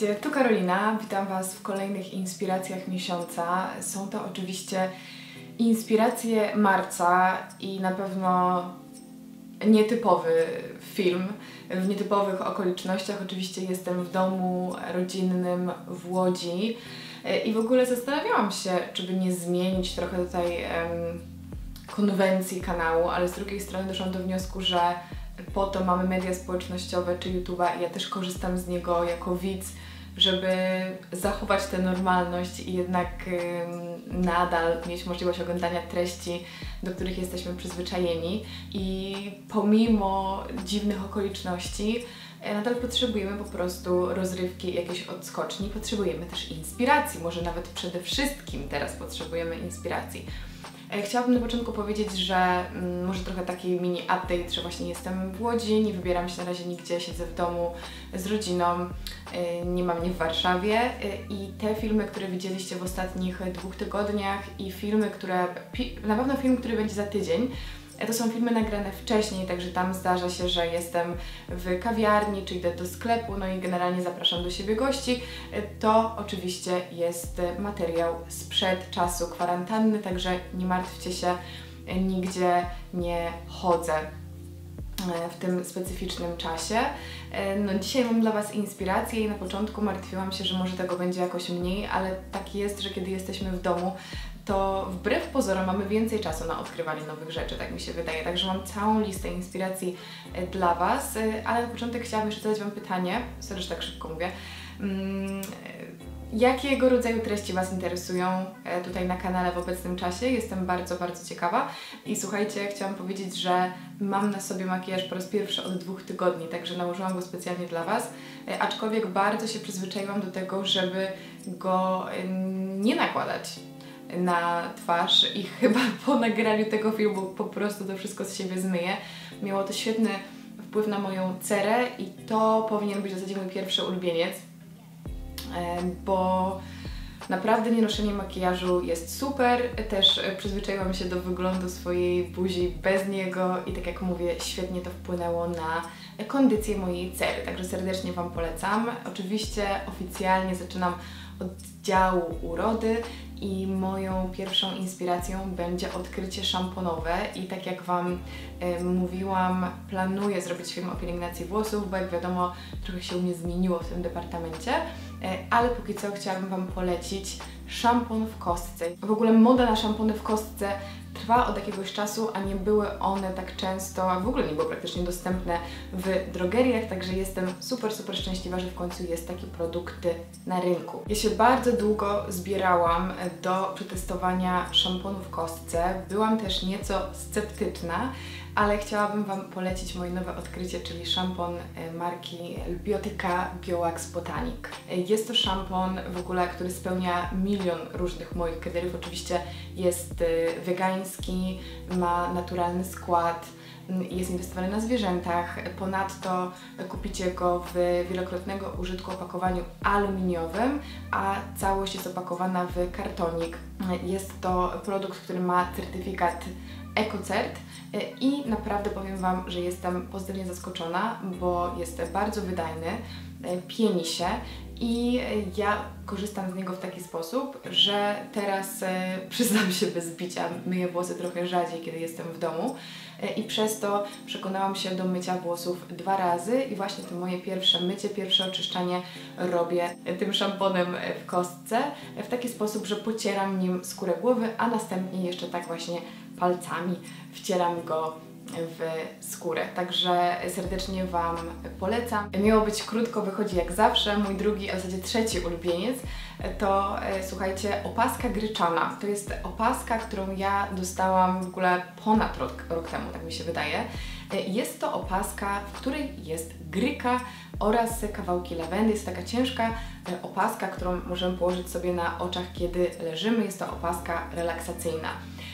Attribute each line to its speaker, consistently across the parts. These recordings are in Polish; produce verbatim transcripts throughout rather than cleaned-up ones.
Speaker 1: tu Karolina, witam Was w kolejnych inspiracjach miesiąca. Są to oczywiście inspiracje marca i na pewno nietypowy film, w nietypowych okolicznościach. Oczywiście jestem w domu rodzinnym w Łodzi i w ogóle zastanawiałam się, czy by nie zmienić trochę tutaj em, konwencji kanału, ale z drugiej strony doszłam do wniosku, że po to mamy media społecznościowe czy YouTube'a i ja też korzystam z niego jako widz, żeby zachować tę normalność i jednak ym, nadal mieć możliwość oglądania treści, do których jesteśmy przyzwyczajeni. I pomimo dziwnych okoliczności nadal potrzebujemy po prostu rozrywki, jakiejś odskoczni, potrzebujemy też inspiracji, może nawet przede wszystkim teraz potrzebujemy inspiracji. Chciałabym na początku powiedzieć, że mm, może trochę taki mini update, że właśnie jestem w Łodzi, nie wybieram się na razie nigdzie, siedzę w domu z rodziną, yy, nie mam mnie w Warszawie yy, i te filmy, które widzieliście w ostatnich dwóch tygodniach i filmy, które, pi na pewno film, który będzie za tydzień, to są filmy nagrane wcześniej, także tam zdarza się, że jestem w kawiarni, czy idę do sklepu, no i generalnie zapraszam do siebie gości. To oczywiście jest materiał sprzed czasu kwarantanny, także nie martwcie się, nigdzie nie chodzę w tym specyficznym czasie. No, dzisiaj mam dla Was inspirację i na początku martwiłam się, że może tego będzie jakoś mniej, ale tak jest, że kiedy jesteśmy w domu, to wbrew pozorom mamy więcej czasu na odkrywanie nowych rzeczy, tak mi się wydaje. Także mam całą listę inspiracji dla Was, ale na początek chciałabym jeszcze zadać Wam pytanie, sorry, że tak szybko mówię. Jakiego rodzaju treści Was interesują tutaj na kanale w obecnym czasie? Jestem bardzo, bardzo ciekawa. I słuchajcie, chciałam powiedzieć, że mam na sobie makijaż po raz pierwszy od dwóch tygodni, także nałożyłam go specjalnie dla Was, aczkolwiek bardzo się przyzwyczaiłam do tego, żeby go nie nakładać na twarz i chyba po nagraniu tego filmu po prostu to wszystko z siebie zmyję. Miało to świetny wpływ na moją cerę i to powinien być w zasadzie mój pierwszy ulubieniec, bo naprawdę nienoszenie makijażu jest super. Też przyzwyczaiłam się do wyglądu swojej buzi bez niego i tak jak mówię, świetnie to wpłynęło na kondycję mojej cery, także serdecznie Wam polecam. Oczywiście oficjalnie zaczynam od działu urody i moją pierwszą inspiracją będzie odkrycie szamponowe i tak jak Wam y, mówiłam, planuję zrobić film o pielęgnacji włosów, bo jak wiadomo trochę się u mnie zmieniło w tym departamencie, y, ale póki co chciałabym Wam polecić szampon w kostce. W ogóle moda na szampony w kostce trwa od jakiegoś czasu, a nie były one tak często, a w ogóle nie były praktycznie dostępne w drogeriach, także jestem super, super szczęśliwa, że w końcu jest taki produkt na rynku. Ja się bardzo długo zbierałam do przetestowania szamponu w kostce. Byłam też nieco sceptyczna, ale chciałabym Wam polecić moje nowe odkrycie, czyli szampon marki Biotyka Biowax Botanic. Jest to szampon w ogóle, który spełnia milion różnych moich kryteriów. Oczywiście jest wegański, ma naturalny skład, jest inwestowany na zwierzętach. Ponadto kupicie go w wielokrotnego użytku opakowaniu aluminiowym, a całość jest opakowana w kartonik. Jest to produkt, który ma certyfikat EcoCert i naprawdę powiem Wam, że jestem pozytywnie zaskoczona, bo jest bardzo wydajny, pieni się i ja korzystam z niego w taki sposób, że teraz e, przyznam się bez bicia, myję włosy trochę rzadziej, kiedy jestem w domu e, i przez to przekonałam się do mycia włosów dwa razy i właśnie to moje pierwsze mycie, pierwsze oczyszczanie robię tym szamponem w kostce w taki sposób, że pocieram nim skórę głowy, a następnie jeszcze tak właśnie palcami wcieram go w skórę. Także serdecznie Wam polecam. Miało być krótko, wychodzi jak zawsze. Mój drugi, a w zasadzie trzeci ulubieniec to, słuchajcie, opaska gryczana. To jest opaska, którą ja dostałam w ogóle ponad rok, rok temu, tak mi się wydaje. Jest to opaska, w której jest gryka oraz kawałki lawendy. Jest taka ciężka opaska, którą możemy położyć sobie na oczach, kiedy leżymy. Jest to opaska relaksacyjna.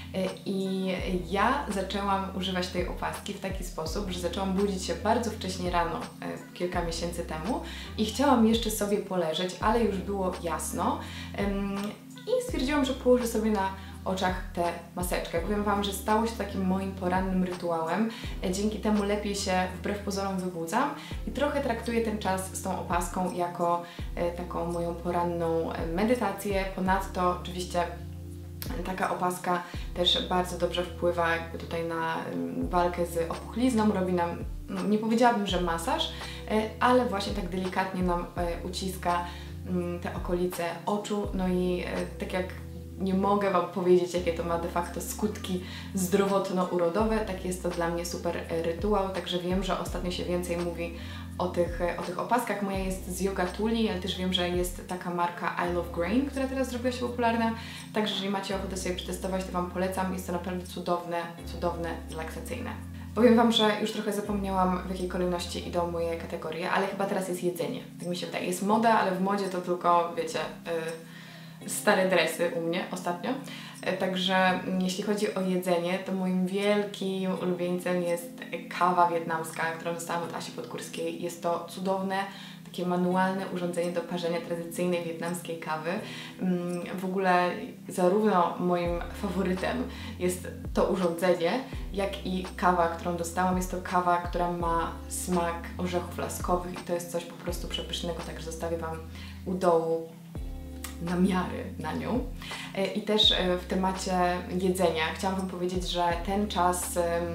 Speaker 1: I ja zaczęłam używać tej opaski w taki sposób, że zaczęłam budzić się bardzo wcześnie rano, kilka miesięcy temu i chciałam jeszcze sobie poleżeć, ale już było jasno i stwierdziłam, że położę sobie na oczach tę maseczkę. Powiem Wam, że stało się takim moim porannym rytuałem. Dzięki temu lepiej się wbrew pozorom wybudzam i trochę traktuję ten czas z tą opaską jako taką moją poranną medytację. Ponadto oczywiście taka opaska też bardzo dobrze wpływa jakby tutaj na walkę z opuchlizną, robi nam, no nie powiedziałabym, że masaż, ale właśnie tak delikatnie nam uciska te okolice oczu, no i tak jak nie mogę Wam powiedzieć, jakie to ma de facto skutki zdrowotno-urodowe, tak jest to dla mnie super rytuał, także wiem, że ostatnio się więcej mówi o tych, o tych opaskach. Moja jest z Yoga Tuli, ale też wiem, że jest taka marka I Love Grain, która teraz zrobiła się popularna, także jeżeli macie ochotę sobie przetestować, to Wam polecam, jest to naprawdę cudowne, cudowne, relaksacyjne. Powiem Wam, że już trochę zapomniałam, w jakiej kolejności idą moje kategorie, ale chyba teraz jest jedzenie, tak mi się wydaje. Jest moda, ale w modzie to tylko, wiecie, yy, stare dresy u mnie ostatnio. Yy, także yy, jeśli chodzi o jedzenie, to moim wielkim ulubieńcem jest kawa wietnamska, którą dostałam od Asi Podgórskiej. Jest to cudowne, takie manualne urządzenie do parzenia tradycyjnej wietnamskiej kawy. W ogóle zarówno moim faworytem jest to urządzenie, jak i kawa, którą dostałam. Jest to kawa, która ma smak orzechów laskowych i to jest coś po prostu przepysznego, także zostawię Wam u dołu namiary na nią. I też w temacie jedzenia chciałam Wam powiedzieć, że ten czas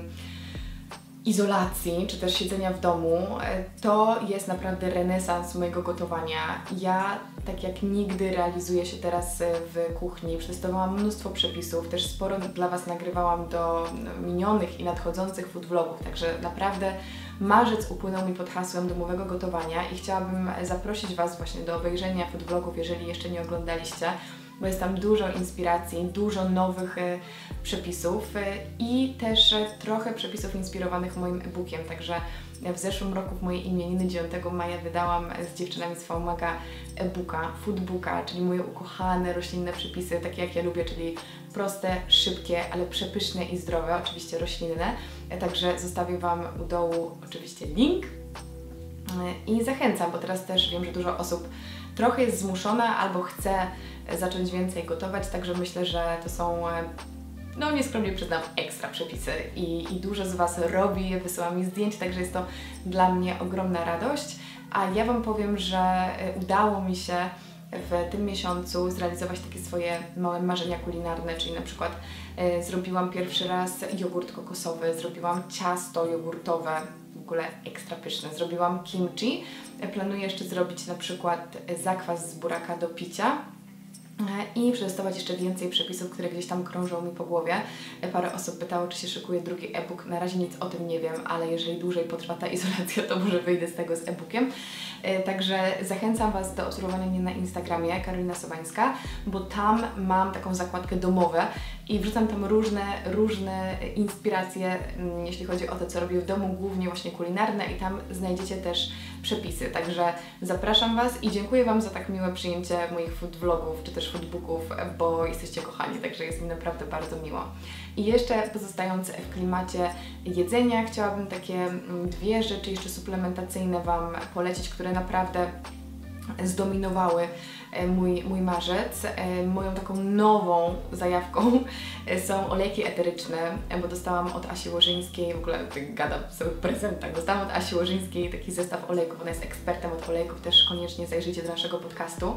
Speaker 1: izolacji, czy też siedzenia w domu, to jest naprawdę renesans mojego gotowania. Ja, tak jak nigdy, realizuję się teraz w kuchni. Przetestowałam mnóstwo przepisów, też sporo dla Was nagrywałam do minionych i nadchodzących food vlogów, także naprawdę marzec upłynął mi pod hasłem domowego gotowania i chciałabym zaprosić Was właśnie do obejrzenia food vlogów, jeżeli jeszcze nie oglądaliście, bo jest tam dużo inspiracji, dużo nowych y, przepisów y, i też y, trochę przepisów inspirowanych moim e-bookiem, także w zeszłym roku w mojej imieniny dziewiątego maja wydałam z dziewczynami z Faumaga e-booka, foodbooka, czyli moje ukochane roślinne przepisy, takie jak ja lubię, czyli proste, szybkie, ale przepyszne i zdrowe, oczywiście roślinne, także zostawię Wam u dołu oczywiście link y, i zachęcam, bo teraz też wiem, że dużo osób trochę jest zmuszona albo chce zacząć więcej gotować, także myślę, że to są, no nieskromnie przyznam, ekstra przepisy i, i dużo z Was robi je, wysyła mi zdjęć, także jest to dla mnie ogromna radość. A ja Wam powiem, że udało mi się w tym miesiącu zrealizować takie swoje małe marzenia kulinarne, czyli na przykład e, zrobiłam pierwszy raz jogurt kokosowy, zrobiłam ciasto jogurtowe, w ogóle ekstra pyszne, zrobiłam kimchi, planuję jeszcze zrobić na przykład zakwas z buraka do picia i przetestować jeszcze więcej przepisów, które gdzieś tam krążą mi po głowie. Parę osób pytało, czy się szykuje drugi e-book. Na razie nic o tym nie wiem, ale jeżeli dłużej potrwa ta izolacja, to może wyjdę z tego z e-bookiem. Także zachęcam Was do obserwowania mnie na Instagramie, Karolina Sobańska, bo tam mam taką zakładkę domowe i wrzucam tam różne, różne inspiracje, jeśli chodzi o to, co robię w domu, głównie właśnie kulinarne i tam znajdziecie też przepisy. Także zapraszam Was i dziękuję Wam za tak miłe przyjęcie moich food vlogów, czy też foodbooków, bo jesteście kochani, także jest mi naprawdę bardzo miło. I jeszcze pozostając w klimacie jedzenia, chciałabym takie dwie rzeczy jeszcze suplementacyjne Wam polecić, które naprawdę zdominowały mój, mój marzec. Moją taką nową zajawką są olejki eteryczne, bo dostałam od Asi Łożyńskiej, w ogóle tak gadam w swoich prezentach, dostałam od Asi Łożyńskiej taki zestaw olejków, ona jest ekspertem od olejków, też koniecznie zajrzyjcie do naszego podcastu.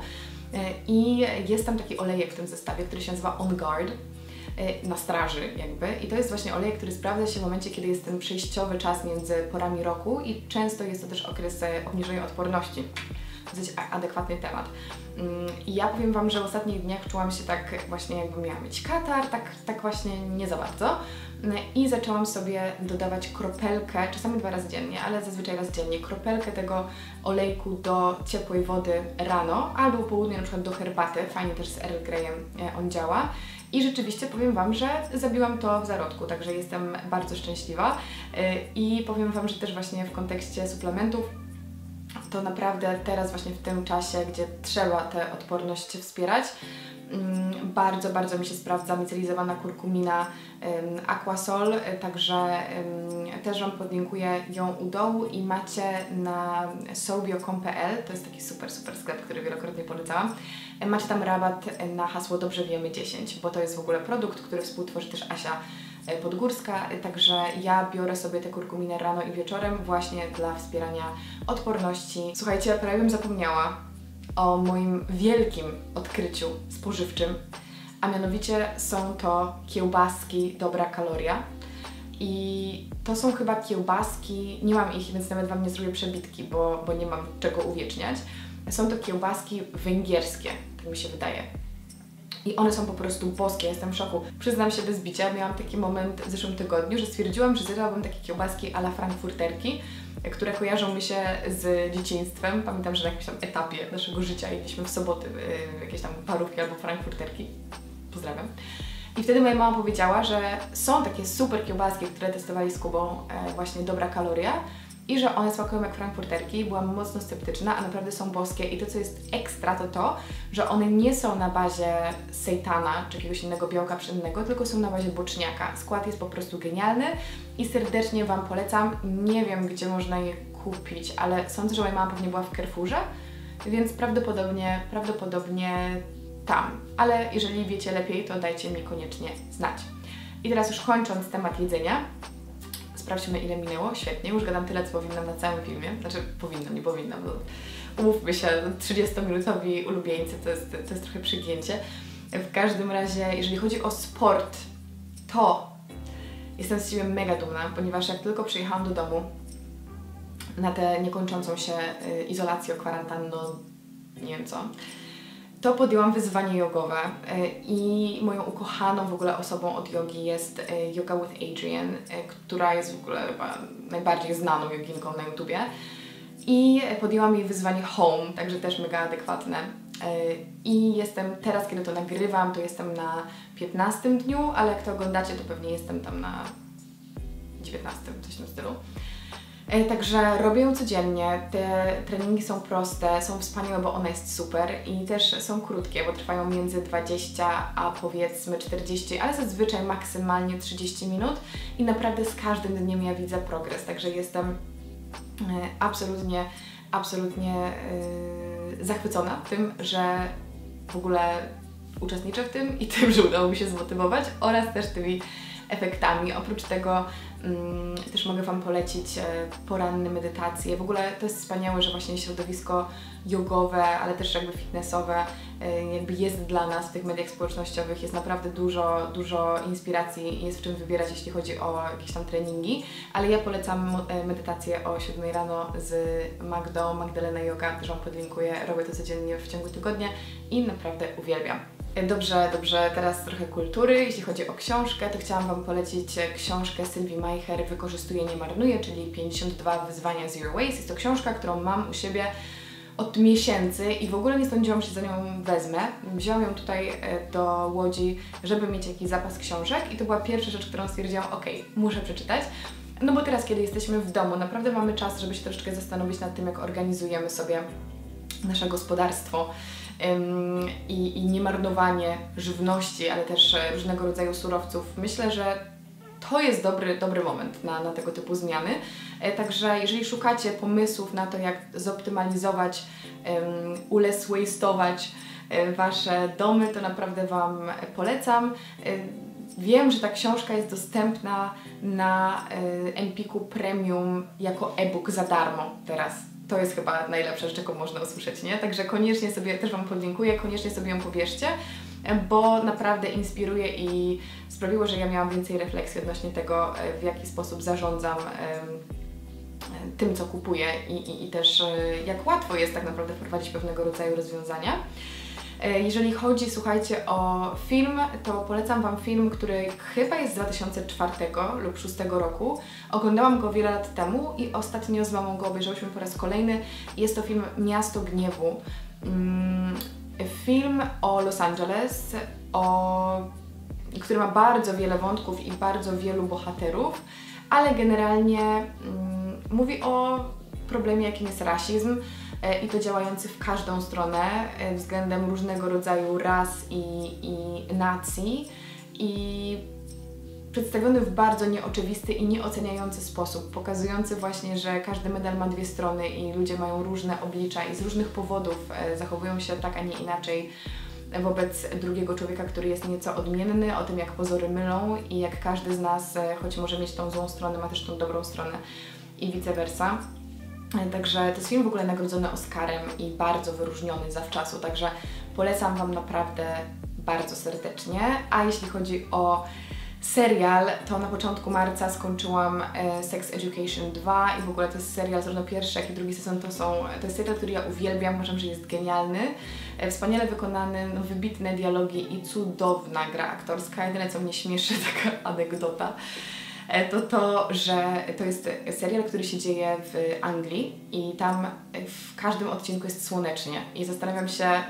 Speaker 1: I jest tam taki olejek w tym zestawie, który się nazywa On Guard, na straży jakby, i to jest właśnie olejek, który sprawdza się w momencie, kiedy jest ten przejściowy czas między porami roku i często jest to też okres obniżenia odporności. Dosyć adekwatny temat. I ja powiem Wam, że w ostatnich dniach czułam się tak właśnie, jakby miała mieć katar, tak, tak właśnie nie za bardzo. I zaczęłam sobie dodawać kropelkę, czasami dwa razy dziennie, ale zazwyczaj raz dziennie, kropelkę tego olejku do ciepłej wody rano albo po południu, na przykład do herbaty. Fajnie też z Earl Greyem on działa. I rzeczywiście powiem Wam, że zabiłam to w zarodku, także jestem bardzo szczęśliwa. I powiem Wam, że też właśnie w kontekście suplementów to naprawdę teraz właśnie w tym czasie, gdzie trzeba tę odporność wspierać, bardzo, bardzo mi się sprawdza micelizowana kurkumina um, Aquasol, także um, też Wam podlinkuję ją u dołu i macie na sobio kropka com kropka p l, to jest taki super, super sklep, który wielokrotnie polecałam, macie tam rabat na hasło Dobrze Wiemy dziesięć, bo to jest w ogóle produkt, który współtworzy też Asia Podgórska, także ja biorę sobie tę kurkuminę rano i wieczorem właśnie dla wspierania odporności. Słuchajcie, prawie bym zapomniała o moim wielkim odkryciu spożywczym, a mianowicie są to kiełbaski Dobra Kaloria. I to są chyba kiełbaski, nie mam ich, więc nawet Wam nie zrobię przebitki, bo, bo nie mam czego uwieczniać. Są to kiełbaski węgierskie, tak mi się wydaje. I one są po prostu boskie, jestem w szoku. Przyznam się bez bicia, miałam taki moment w zeszłym tygodniu, że stwierdziłam, że zjadłabym takie kiełbaski a la frankfurterki, które kojarzą mi się z dzieciństwem. Pamiętam, że na jakimś tam etapie naszego życia jedliśmy w soboty yy, jakieś tam parówki albo frankfurterki. Pozdrawiam. I wtedy moja mama powiedziała, że są takie super kiełbaski, które testowali z Kubą, e, właśnie Dobra Kaloria, i że one smakują jak frankfurterki. Byłam mocno sceptyczna, a naprawdę są boskie i to, co jest ekstra, to to, że one nie są na bazie sejtana czy jakiegoś innego białka pszennego, tylko są na bazie boczniaka. Skład jest po prostu genialny i serdecznie Wam polecam. Nie wiem, gdzie można je kupić, ale sądzę, że moja mama pewnie była w Carrefourze, więc prawdopodobnie, prawdopodobnie tam. Ale jeżeli wiecie lepiej, to dajcie mi koniecznie znać. I teraz już kończąc temat jedzenia, sprawdźmy, ile minęło. Świetnie, już gadam tyle, co powinnam na całym filmie. Znaczy, powinnam, nie powinnam. No, umówmy się, trzydziestominutowi ulubieńcy to jest, to jest trochę przygięcie. W każdym razie, jeżeli chodzi o sport, to jestem z siebie mega dumna, ponieważ jak tylko przyjechałam do domu na tę niekończącą się y, izolację, kwarantanno, nie wiem co, to podjęłam wyzwanie jogowe i moją ukochaną w ogóle osobą od jogi jest Yoga with Adriene, która jest w ogóle chyba najbardziej znaną joginką na YouTubie, i podjęłam jej wyzwanie Home, także też mega adekwatne. I jestem teraz, kiedy to nagrywam, to jestem na piętnastym dniu, ale jak to oglądacie, to pewnie jestem tam na dziewiętnastym, coś w tym stylu. Także robię ją codziennie, te treningi są proste, są wspaniałe, bo ona jest super i też są krótkie, bo trwają między dwadzieścia a powiedzmy czterdzieści, ale zazwyczaj maksymalnie trzydzieści minut i naprawdę z każdym dniem ja widzę progres, także jestem absolutnie, absolutnie yy, zachwycona tym, że w ogóle uczestniczę w tym i tym, że udało mi się zmotywować, oraz też tymi efektami. Oprócz tego mm, też mogę Wam polecić e, poranne medytacje. W ogóle to jest wspaniałe, że właśnie środowisko jogowe, ale też jakby fitnessowe e, jakby jest dla nas w tych mediach społecznościowych. Jest naprawdę dużo, dużo inspiracji, jest w czym wybierać, jeśli chodzi o jakieś tam treningi, ale ja polecam medytację o siódmej rano z Magdą, Magdalena Yoga, też Wam podlinkuję. Robię to codziennie w ciągu tygodnia i naprawdę uwielbiam. Dobrze, dobrze, teraz trochę kultury. Jeśli chodzi o książkę, to chciałam Wam polecić książkę Sylwii Majcher Wykorzystuję, nie marnuję, czyli pięćdziesiąt dwa wyzwania Zero Waste. Jest to książka, którą mam u siebie od miesięcy i w ogóle nie sądziłam, że się za nią wezmę. Wziąłam ją tutaj do Łodzi, żeby mieć jakiś zapas książek i to była pierwsza rzecz, którą stwierdziłam, ok, muszę przeczytać. No bo teraz, kiedy jesteśmy w domu, naprawdę mamy czas, żeby się troszeczkę zastanowić nad tym, jak organizujemy sobie nasze gospodarstwo. I, i niemarnowanie żywności, ale też różnego rodzaju surowców. Myślę, że to jest dobry, dobry moment na, na tego typu zmiany. Także jeżeli szukacie pomysłów na to, jak zoptymalizować, um, uless waste'ować Wasze domy, to naprawdę Wam polecam. Wiem, że ta książka jest dostępna na Empiku Premium jako e-book za darmo teraz. To jest chyba najlepsza rzecz, jaką można usłyszeć, nie? Także koniecznie sobie, też Wam podlinkuję, koniecznie sobie ją pobierzcie, bo naprawdę inspiruje i sprawiło, że ja miałam więcej refleksji odnośnie tego, w jaki sposób zarządzam tym, co kupuję i, i, i też jak łatwo jest tak naprawdę wprowadzić pewnego rodzaju rozwiązania. Jeżeli chodzi, słuchajcie, o film, to polecam Wam film, który chyba jest z dwa tysiące czwartego lub dwa tysiące szóstego roku. Oglądałam go wiele lat temu i ostatnio z mamą go obejrzałyśmy po raz kolejny. Jest to film Miasto Gniewu. Film o Los Angeles, o... który ma bardzo wiele wątków i bardzo wielu bohaterów, ale generalnie mówi o problemie, jakim jest rasizm i to działający w każdą stronę względem różnego rodzaju ras i, i nacji i przedstawiony w bardzo nieoczywisty i nieoceniający sposób, pokazujący właśnie, że każdy medal ma dwie strony i ludzie mają różne oblicza i z różnych powodów zachowują się tak, a nie inaczej wobec drugiego człowieka, który jest nieco odmienny, o tym, jak pozory mylą i jak każdy z nas, choć może mieć tą złą stronę, ma też tą dobrą stronę i vice versa. Także to jest film w ogóle nagrodzony Oscarem i bardzo wyróżniony zawczasu, także polecam Wam naprawdę bardzo serdecznie. A jeśli chodzi o serial, to na początku marca skończyłam e, Sex Education dwa i w ogóle to jest serial, zarówno pierwszy, jak i drugi sezon to są, to jest serial, który ja uwielbiam, uważam, że jest genialny, e, wspaniale wykonany, no, wybitne dialogi i cudowna gra aktorska. Jedyne, co mnie śmieszy, taka anegdota, e, to to, że to jest serial, który się dzieje w Anglii i tam w każdym odcinku jest słonecznie i zastanawiam się, e,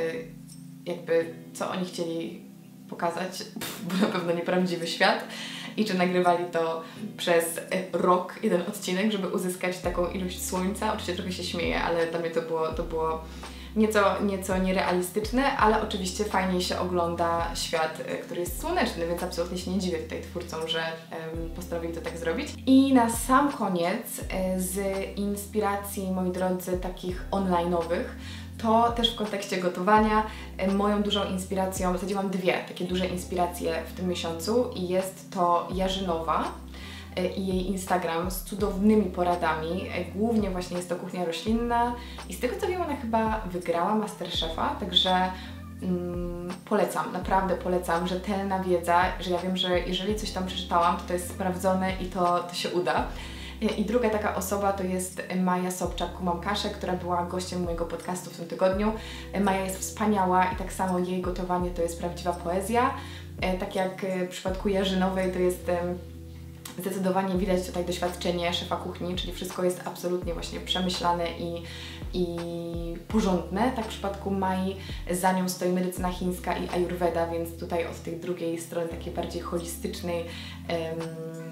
Speaker 1: jakby co oni chcieli pokazać, bo na pewno nieprawdziwy świat i czy nagrywali to przez rok, jeden odcinek, żeby uzyskać taką ilość słońca. Oczywiście trochę się śmieję, ale dla mnie to było, to było nieco, nieco nierealistyczne, ale oczywiście fajniej się ogląda świat, który jest słoneczny, więc absolutnie się nie dziwię tutaj twórcom, że um, postanowili to tak zrobić. I na sam koniec z inspiracji, moi drodzy, takich online'owych, to też w kontekście gotowania moją dużą inspiracją, w zasadzie mam dwie takie duże inspiracje w tym miesiącu i jest to Jarzynowa i jej Instagram z cudownymi poradami, głównie właśnie jest to kuchnia roślinna i z tego co wiem, ona chyba wygrała MasterChefa, także mm, polecam, naprawdę polecam, rzetelna wiedza, że ja wiem, że jeżeli coś tam przeczytałam, to to jest sprawdzone i to, to się uda. I druga taka osoba to jest Maja Sobczak-Kumam Kaszę, która była gościem mojego podcastu w tym tygodniu. Maja jest wspaniała i tak samo jej gotowanie to jest prawdziwa poezja. Tak jak w przypadku Jarzynowej to jest zdecydowanie widać tutaj doświadczenie szefa kuchni, czyli wszystko jest absolutnie właśnie przemyślane i, i porządne. Tak w przypadku Mai za nią stoi medycyna chińska i ayurveda, więc tutaj od tej drugiej strony takiej bardziej holistycznej um,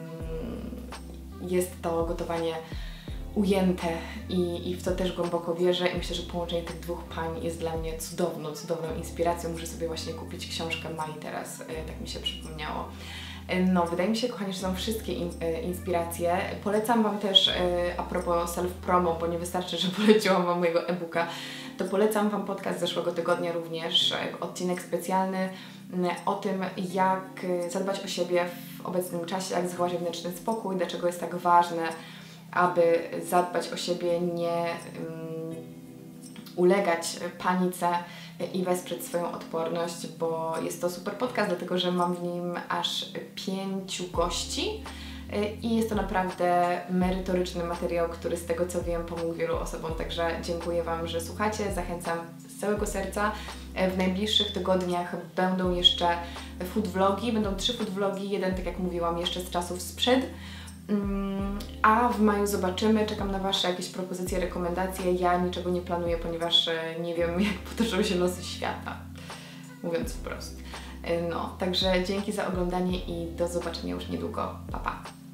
Speaker 1: jest to gotowanie ujęte i, i w to też głęboko wierzę i myślę, że połączenie tych dwóch pań jest dla mnie cudowną, cudowną inspiracją. Muszę sobie właśnie kupić książkę Mai teraz, tak mi się przypomniało. No, wydaje mi się, kochani, że są wszystkie in, inspiracje. Polecam Wam też, a propos self-promo, bo nie wystarczy, że poleciłam Wam mojego e-booka, to polecam Wam podcast z zeszłego tygodnia również, odcinek specjalny o tym, jak zadbać o siebie w obecnym czasie, jak zachować wewnętrzny spokój, dlaczego jest tak ważne, aby zadbać o siebie, nie um, ulegać panice i wesprzeć swoją odporność, bo jest to super podcast, dlatego że mam w nim aż pięciu gości i jest to naprawdę merytoryczny materiał, który z tego co wiem pomógł wielu osobom, także dziękuję Wam, że słuchacie, zachęcam z całego serca. W najbliższych tygodniach będą jeszcze food vlogi, będą trzy food vlogi, jeden, tak jak mówiłam, jeszcze z czasów sprzed, a w maju zobaczymy, czekam na Wasze jakieś propozycje, rekomendacje. Ja niczego nie planuję, ponieważ nie wiem, jak potoczą się losy świata, mówiąc wprost. No, także dzięki za oglądanie i do zobaczenia już niedługo. Pa, pa!